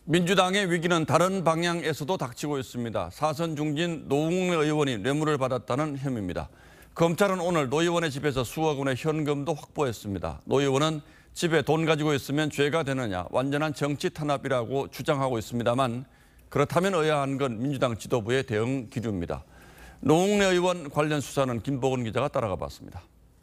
민주당의 위기는 다른 방향에서도 닥치고 있습니다. 사선 중진 노웅래 의원이 뇌물을 받았다는 혐의입니다. 검찰은 오늘 노 의원의 집에서 수억 원의 현금도 확보했습니다. 노 의원은 집에 돈 가지고 있으면 죄가 되느냐, 완전한 정치 탄압이라고 주장하고 있습니다만 그렇다면 의아한 건 민주당 지도부의 대응 기류입니다. 노웅래 의원 관련 수사는 김복은 기자가 따라가 봤습니다.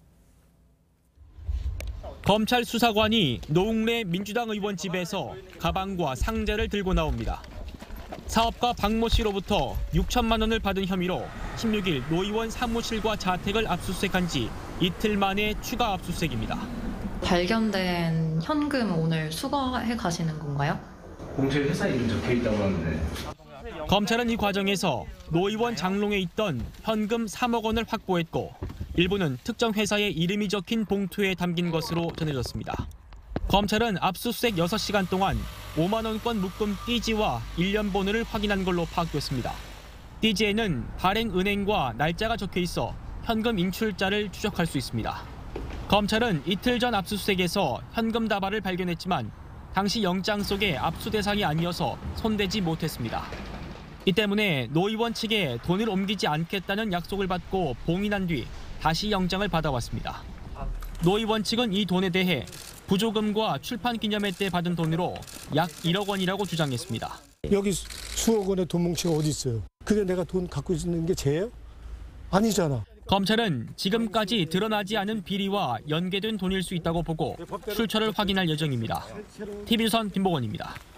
검찰 수사관이 노웅래 민주당 의원 집에서 가방과 상자를 들고 나옵니다. 사업가 박모 씨로부터 6천만 원을 받은 혐의로 16일 노 의원 사무실과 자택을 압수수색한 지 이틀 만에 추가 압수수색입니다. 발견된 현금 오늘 수거해 가시는 건가요? 공실 회사 이름 적혀 있다고 하는데. 검찰은 이 과정에서 노 의원 장롱에 있던 현금 3억 원을 확보했고 일부는 특정 회사의 이름이 적힌 봉투에 담긴 것으로 전해졌습니다. 검찰은 압수수색 6시간 동안 5만 원권 묶음 띠지와 1년 번호를 확인한 걸로 파악됐습니다. 띠지에는 발행 은행과 날짜가 적혀 있어 현금 인출자를 추적할 수 있습니다. 검찰은 이틀 전 압수수색에서 현금 다발을 발견했지만 당시 영장 속에 압수 대상이 아니어서 손대지 못했습니다. 이 때문에 노 의원 측에 돈을 옮기지 않겠다는 약속을 받고 봉인한 뒤 다시 영장을 받아왔습니다. 노 의원 측은 이 돈에 대해 부조금과 출판 기념회 때 받은 돈으로 약 1억 원이라고 주장했습니다. 여기 수억 원의 돈 뭉치가 어디 있어요? 그게 내가 돈 갖고 있는 게 죄예요? 아니잖아. 검찰은 지금까지 드러나지 않은 비리와 연계된 돈일 수 있다고 보고 출처를 확인할 예정입니다. TV조선 김복원입니다.